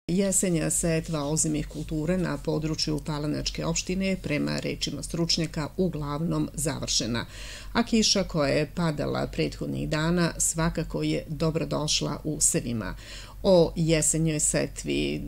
Jesenja setva ozimih kultura na području Palanačke opštine prema rečima stručnjaka uglavnom završena, a kiša koja je padala prethodnih dana svakako je dobrodošla u sevima. O jesenjoj setvi,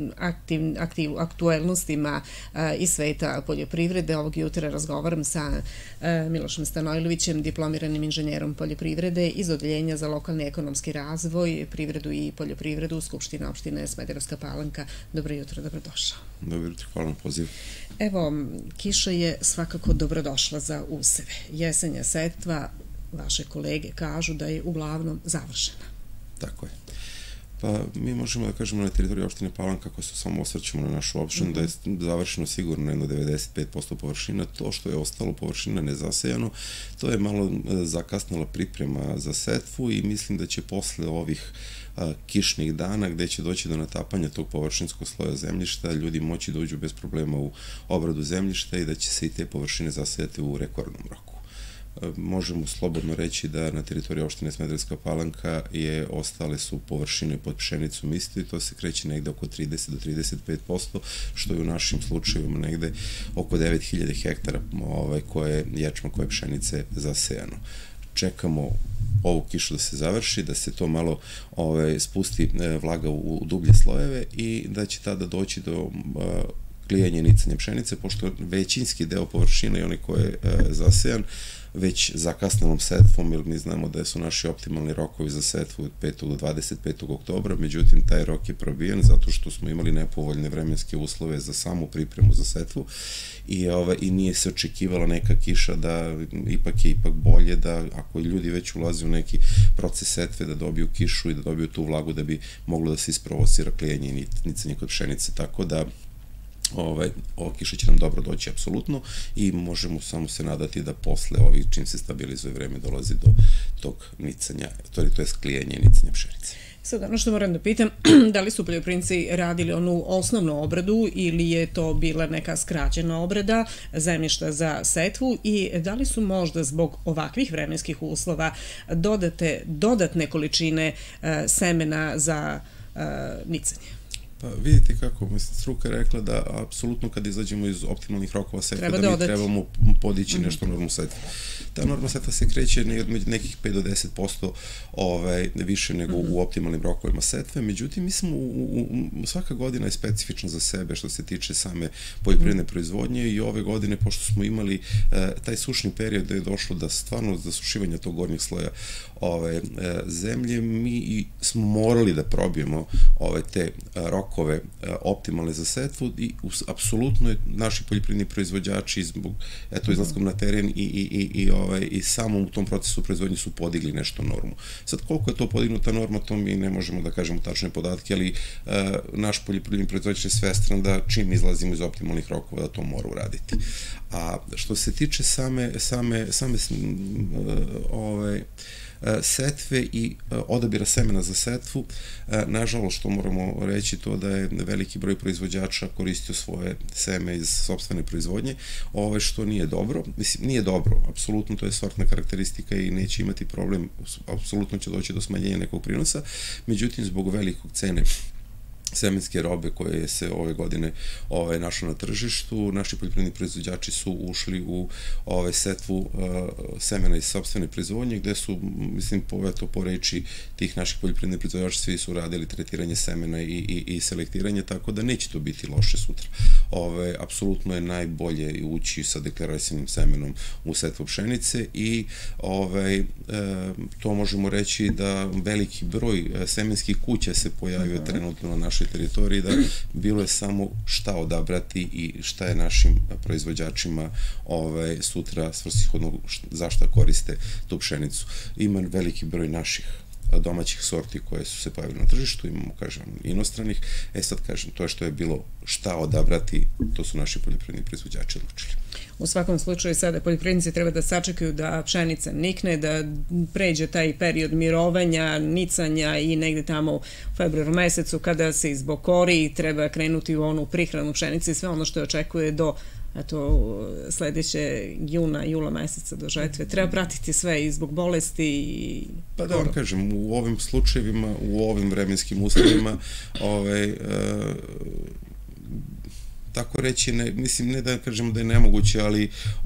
aktuelnostima iz sveta poljoprivrede ovog jutra razgovaram sa Milošem Stanojlovićem, diplomiranim inženjerom poljoprivrede iz Odeljenja za lokalni ekonomski razvoj, privredu i poljoprivredu Skupštine opštine Smederevska Palanka. Dobro jutro, dobrodošao. Dobro jutro, hvala na pozivu. Evo, kiša je svakako dobrodošla za useve. Jesenja setva, vaše kolege kažu da je uglavnom završena. Tako je. Pa mi možemo da kažemo na teritoriji opštine Palanka, ako se samo osvrćemo na našu opštinu, da je završeno sigurno jedno 95% površina. To što je ostalo površina nezasejano, to je malo zakasnila priprema za setvu i mislim da će posle ovih kišnih dana, gde će doći do natapanja tog površinskog sloja zemljišta, ljudi moći da uđu bez problema u obradu zemljišta i da će se i te površine zasejati u rekordnom roku. Možemo slobodno reći da na teritoriji opštine Smederevska Palanka ostale su površine pod pšenicom isto i to se kreće negde oko 30 do 35%, što je u našim slučajevima negde oko 9000 hektara ječma koje pšenice zasejano. Čekamo ovu kišu da se završi, da se to malo spusti vlaga u dublje slojeve i da će tada doći do klijanja i nicanja pšenice, pošto većinski deo površine i onaj koji je zasejan već zakasnelom setvom, jer mi znamo da su naši optimalni rokovi za setvu od 5. do 25. oktobra, međutim taj rok je probijen zato što smo imali nepovoljne vremenske uslove za samu pripremu za setvu i nije se očekivala neka kiša, da ipak je bolje da ako ljudi već ulaze u neki proces setve da dobiju kišu i da dobiju tu vlagu da bi moglo da se isprovocira klijanje i nicanje kod pšenice, tako da ova kiša će nam dobro doći apsolutno i možemo samo se nadati da posle ovih, čim se stabilizuje vreme, dolazi do tog nicanja, to je klijanja i nicanja pšenice. Sad, ono što moram da pitam, da li su poljoprivrednici radili onu osnovnu obradu ili je to bila neka skraćena obrada zemljišta za setvu i da li su možda zbog ovakvih vremenskih uslova dodatne količine semena za nicanje? Pa vidite kako, struka je rekla da apsolutno kad izađemo iz optimalnih rokova setve da mi trebamo podići nešto normu setve. Ta norma setva se kreće nekih 5 do 10% više nego u optimalnim rokovima setve, međutim mislim svaka godina je specifična za sebe što se tiče same poljoprivredne proizvodnje i ove godine pošto smo imali taj sušni period da je došlo da stvarno zasušivanja tog gornjeg sloja zemlje, mi smo morali da probijemo te rokove optimalne za setvu i apsolutno je naši poljoprivredni proizvođači zbog izlaskom na teren i samom u tom procesu proizvodnje su podigli nešto normu. Sad koliko je to podignuta norma, to mi ne možemo da kažemo tačne podatke, ali naš poljoprivredni proizvođač je svestan da čim izlazimo iz optimalnih rokova da to mora uraditi. A što se tiče same setve i odabira semena za setvu, nažalost što moramo reći to da je veliki broj proizvođača koristio svoje seme iz sopstvene proizvodnje, što nije dobro. Mislim, nije dobro, apsolutno to je sortna karakteristika i neće imati problem, apsolutno će doći do smanjenja nekog prinosa, međutim zbog velikog cene semenske robe koje se ove godine našlo na tržištu, naši poljoprivredni proizvođači su ušli u setvu semena iz sopstvene proizvodnje, gde su, mislim, po reči tih naših poljoprivrednih proizvođača, svi su radili tretiranje semena i selektiranje, tako da neće to biti loše sutra. Apsolutno je najbolje ući sa deklariranim semenom u setvu pšenice i to možemo reći da veliki broj semenskih kuća se pojavio trenutno na našoj teritoriji, da bilo je samo šta odabrati i šta je našim proizvođačima sutra svrsishodno zašto koriste tu pšenicu. Ima veliki broj naših domaćih sorti koje su se pojavili na tržištu, imamo, kažem, inostranih. Sad, kažem, to je što je bilo šta odabrati, to su naši poljoprivredni proizvođači odlučili. U svakom slučaju sada poljoprivrednici treba da sačekaju da pšenica nikne, da pređe taj period mirovanja, nicanja i negde tamo u februaru mesecu kada se izbokori treba krenuti u onu prihranu pšenice i sve ono što je očekuje do sledeće jula meseca do žetve. Treba pratiti sve i zbog bolesti i... Pa da vam kažem, u ovim slučajevima, u ovim vremenskim uslovima, tako reći, mislim, ne da kažemo da je nemoguće, ali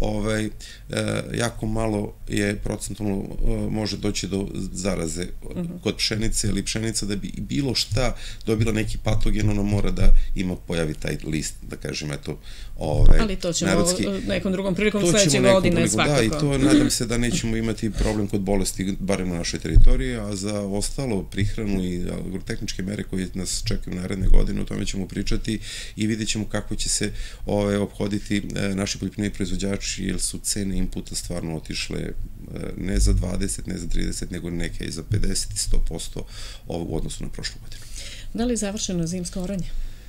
jako malo je procentualno može doći do zaraze kod pšenice, ili pšenica da bi bilo šta dobila neki patogen, ona mora da pojavi taj list, da kažem, eto, ali to ćemo nekom drugom prilikom sledeće godine svakako. Da, i to nadam se da nećemo imati problem kod bolesti, barem na našoj teritoriji, a za ostalo prihranu i agrotehničke mere koje nas čekaju naredne godine, o tome ćemo pričati i vidjet ćemo kako će se obhoditi naši poljoprivredni proizvođači, jer su cene inputa stvarno otišle ne za 20, ne za 30, nego neke i za 50 i 100% u odnosu na prošlu godinu. Da li je završeno zimsko oranje?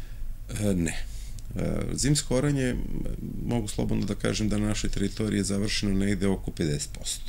Ne. Zimsko oranje, mogu slobodno da kažem da na našoj teritoriji je završeno negde oko 50%.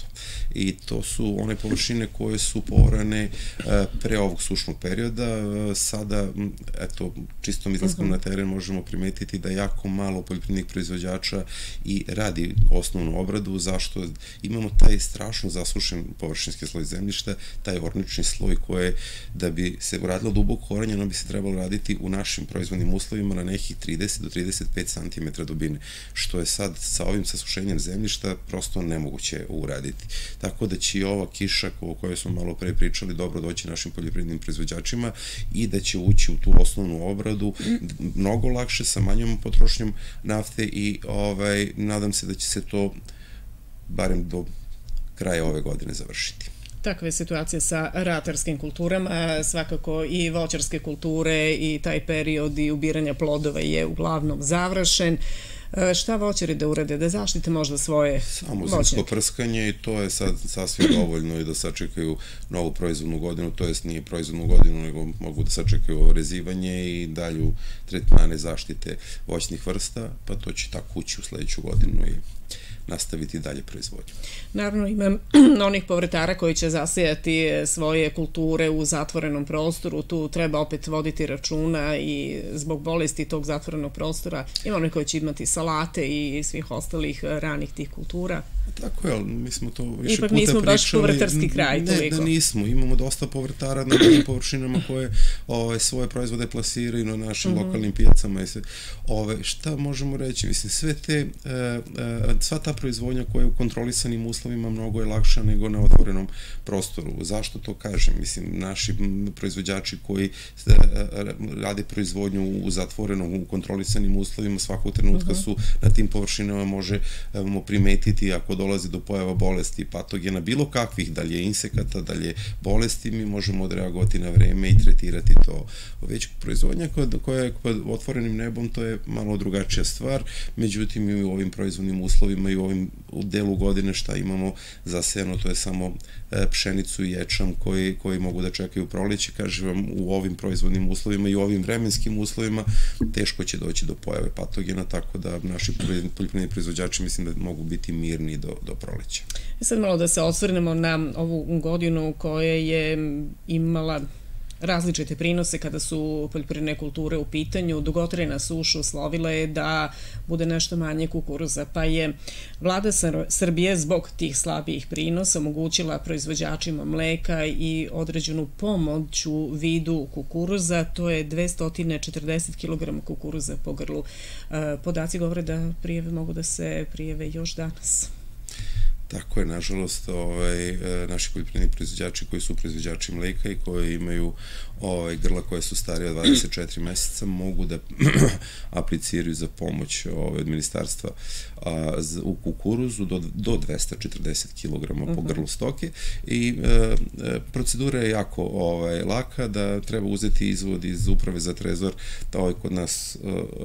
I to su one površine koje su poorane pre ovog sušnog perioda. Sada, eto, čistom izlaskom na teren možemo primetiti da jako malo poljoprivrednih proizvođača i radi osnovnu obradu. Zašto? Imamo taj strašno zasušen površinski sloj zemljišta, taj ornični sloj koje, da bi se uradilo duboko oranje, ono bi se trebalo raditi u našim proizvodnim uslovima na nekih 30 do 35 cm dubine, što je sad sa ovim sasušenjem zemljišta prosto nemoguće uraditi. Tako da će i ova kiša o kojoj smo malo pre pričali dobro doći našim poljoprivrednim proizvođačima i da će ući u tu osnovnu obradu mnogo lakše, sa manjom potrošnjom nafte i nadam se da će se to barem do kraja ove godine završiti. Takva je situacija sa ratarskim kulturama, svakako i voćarske kulture i taj period i ubiranja plodova je uglavnom završen. Šta voćari da urade, da zaštite možda svoje voćnjake? Samo zimsko prskanje i to je sad sasvim dovoljno i da sačekaju novu proizvodnu godinu, to jest nije proizvodnu godinu, nego mogu da sačekaju rezivanje i dalju tretmane zaštite voćnih vrsta, pa to će tako ući u sledeću godinu i nastaviti dalje proizvodnju. Naravno, ima onih povrtara koji će zasejati svoje kulture u zatvorenom prostoru, tu treba opet voditi računa i zbog bolesti tog zatvorenog prostora. Ima onih koji će imati salate i svih ostalih ranih tih kultura. Tako je, ali mi smo to više puta pričali. Ipak nismo baš povrtarski kraj toliko. Ne, da nismo. Imamo dosta povrtara na drugim površinama koje svoje proizvode plasiraju na našim lokalnim pijacama. Šta možemo reći? Mislim, sva ta proizvodnja koja je u kontrolisanim uslovima mnogo je lakša nego na otvorenom prostoru. Zašto to kažem? Mislim, naši proizvođači koji rade proizvodnju u zatvorenom, u kontrolisanim uslovima, svakog trenutka su na tim površinama možemo primetiti ako dolazi do pojava bolesti, patogena, bilo kakvih, da li je insekata, da li je bolesti, mi možemo odreagovati na vreme i tretirati to. Već proizvodnja koja je pod otvorenim nebom, to je malo drugačija stvar, međutim i u ovim proizvodnim uslovima i u ovim delu godine šta imamo zasejano, to je samo pšenicu i ječam koji mogu da čekaju proleće. Kažem vam, u ovim proizvodnim uslovima i u ovim vremenskim uslovima teško će doći do pojave patogena, tako da naši poljoprivredni proizvođači mislim da mogu biti mirni do proleća. Sad malo da se osvrnemo na ovu godinu koja je imala različite prinose kada su poljoprivredne kulture u pitanju. Dugotrajna suša uslovila je da bude nešto manje kukuruza, pa je vlada Srbije zbog tih slabijih prinosa omogućila proizvođačima mleka i određenu pomoć u vidu kukuruza, to je 240 kg kukuruza po grlu. Podaci govore da prijeve mogu da se prijeve još danas. Tako je, nažalost, naši poljoprivredni proizvođači koji su proizvođači mleka i koji imaju grla koje su starije od 24 meseca mogu da apliciraju za pomoć od ministarstva u kukuruzu do 240 kg po grlu stoke i procedura je jako laka, da treba uzeti izvod iz Uprave za trezor kod nas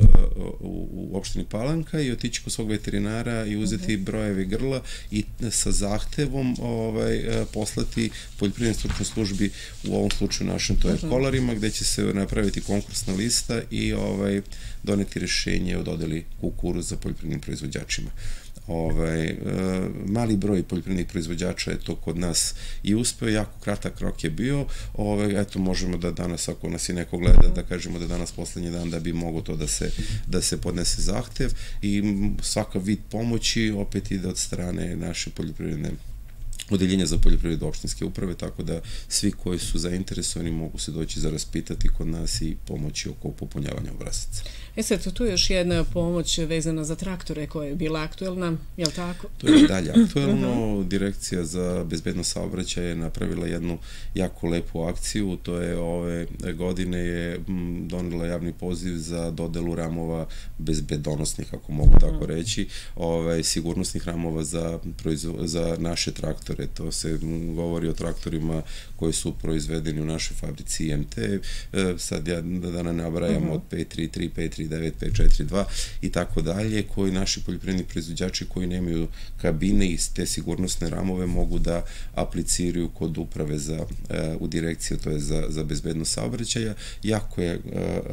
u opštini Palanka i otići kod svog veterinara i uzeti brojeve grla i sa zahtevom poslati poljoprivrednoj stručnoj službi, u ovom slučaju našem, to je Kolarima, gde će se napraviti konkursna lista i doneti rešenje o dodeli kukuruza poljoprivrednim proizvođačima. Mali broj poljoprivrednih proizvođača je to kod nas i uspeo, jako kratak rok je bio, eto možemo da danas, ako nas i neko gleda, da kažemo da danas poslednji dan da bi mogo to da se podnese zahtev i svaka vid pomoći opet ide od strane naše poljoprivredne odeljenja za poljoprivredu opštinske uprave, tako da svi koji su zainteresovani mogu se doći za raspitati kod nas i pomoći oko popunjavanja obrazaca. Sad, tu je još jedna pomoć vezana za traktore koja je bila aktuelna, je li tako? To je dalje aktuelno. Direkcija za bezbednost saobraćaja je napravila jednu jako lepu akciju, to je ove godine je donela javni poziv za dodelu ramova bezbedonosnih, ako mogu tako reći, sigurnosnih ramova za naše traktore. To se govori o traktorima koji su proizvedeni u našoj fabrici IMT, sad ja da ne nabrajam od 533, 539, 542 i tako dalje, koji naši poljoprivredni proizvođači koji nemaju kabine i te sigurnosne ramove mogu da apliciraju kod uprave u direkciju, to je za bezbednost saobraćaja. Jako je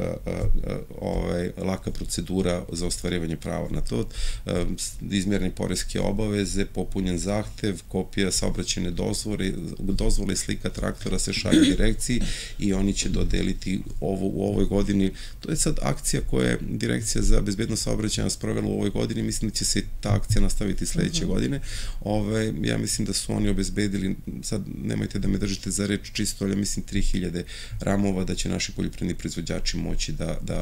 laka procedura za ostvarivanje prava na to. Izmjerene poreske obaveze, popunjen zahtev, kopija saobraćajne dozvole i slika traktora se šalje direkciji i oni će dodeliti u ovoj godini. To je sad akcija koja je Direkcija za bezbednost saobraćaja sprovela u ovoj godini, mislim da će se ta akcija nastaviti sledeće godine. Ja mislim da su oni obezbedili, sad nemojte da me držite za reč čisto, ali ja mislim 3000 ramova da će naši poljoprivredni proizvođači moći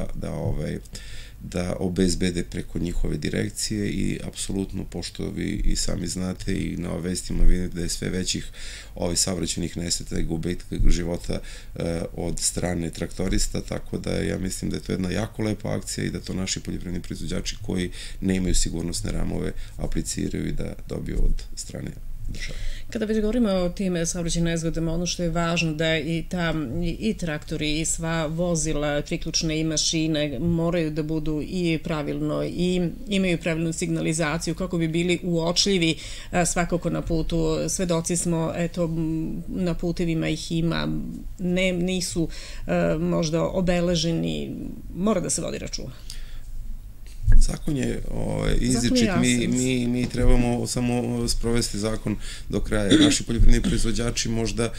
da obezbede preko njihove direkcije i apsolutno, pošto vi i sami znate i na vestima vidite da je sve većih saobraćajnih nesreća i gubitka života od strane traktorista, tako da ja mislim da je to jedna jako lepa akcija i da to naši poljoprivredni proizvođači koji ne imaju sigurnosne ramove apliciraju i da dobiju od strane države. Kada već govorimo o tim saobraćajnim nezgodama, ono što je važno da i traktori i sva vozila, priključne i mašine moraju da budu i pravilno i imaju pravilnu signalizaciju kako bi bili uočljivi svakako na putu. Svedoci smo, eto, na putevima ih ima, nisu možda obeleženi, mora da se vodi računa. Zakon je izričit, mi trebamo samo sprovesti zakon do kraja. Naši poljoprivredni proizvođači možda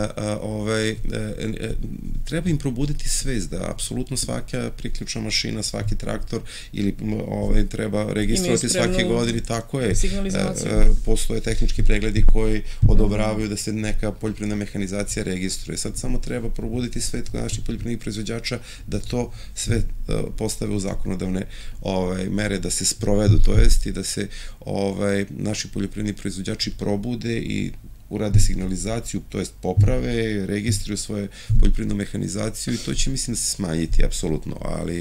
treba im probuditi svest da apsolutno svaka priključna mašina, svaki traktor ili treba registrovati svake godine, tako je. Postoje tehnički pregledi koji odobravaju da se neka poljoprivredna mehanizacija registruje. Sad samo treba probuditi svest kod naših poljoprivrednih proizvođača da to sve postave u zakonodavne mere da se sprovedu, to jest i da se naši poljoprivredni proizvođači probude i urade signalizaciju, to jest poprave, registruju svoje poljoprivrednu mehanizaciju i to će, mislim, da se smanjiti, apsolutno, ali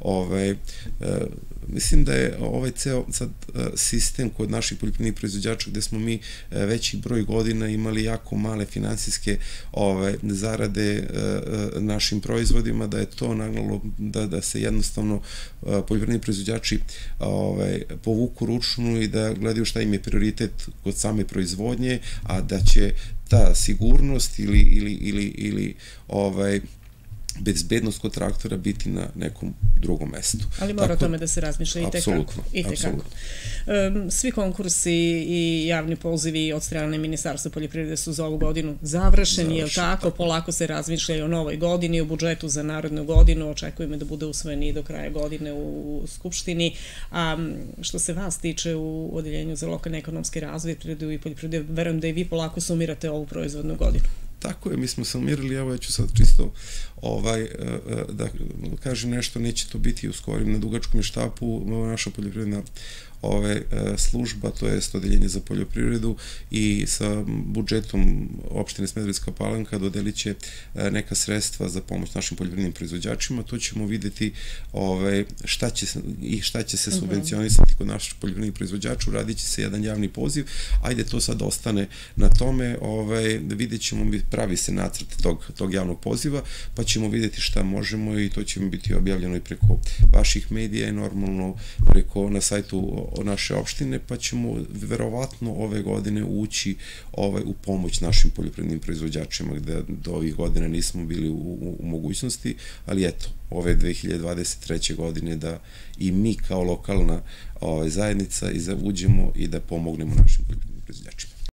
mislim da je ovaj ceo sad sistem kod naših poljoprivrednih proizvođača gde smo mi veći broj godina imali jako male finansijske zarade našim proizvodima, da je to nagnalo da se jednostavno poljoprivredni proizvođači povuku ručnu i da gledaju šta im je prioritet kod same proizvodnje, a da će ta sigurnost ili bezbednost kod traktora biti na nekom drugom mestu. Ali mora o tome da se razmišlja i tekako. Svi konkursi i javni pozivi od strane Ministarstva poljoprivrede su za ovu godinu završeni, je li tako? Polako se razmišlja i o novoj godini, o budžetu za narednu godinu, očekujemo da bude usvojen i do kraja godine u Skupštini. A što se vas tiče u Odeljenju za lokalni ekonomski razvoj, privredu i poljoprivredu, verujem da i vi polako sumirate ovu proizvodnu godinu. Tako je, mi smo se umirili, evo ja ću sad čisto da kažem nešto, neće to biti u skorim na dugačkom štapu, naša poljoprivredna služba, to je Odeljenje za poljoprivredu i sa budžetom opštine Smederevska Palanka dodelit će neka sredstva za pomoć našim poljoprivrednim proizvođačima. To ćemo videti šta će se subvencionisati kod naših poljoprivrednih proizvođača. Uradit će se jedan javni poziv. Ajde, to sad ostane na tome. Vidjet ćemo, pravi se nacrt tog javnog poziva, pa ćemo vidjeti šta možemo i to će biti objavljeno i preko vaših medija i normalno na sajtu naše opštine, pa ćemo verovatno ove godine ući u pomoć našim poljoprivrednim proizvođačima, gde do ovih godina nismo bili u mogućnosti, ali eto, ove 2023. godine da i mi kao lokalna zajednica uđemo i da pomognemo našim poljoprivrednim proizvođačima.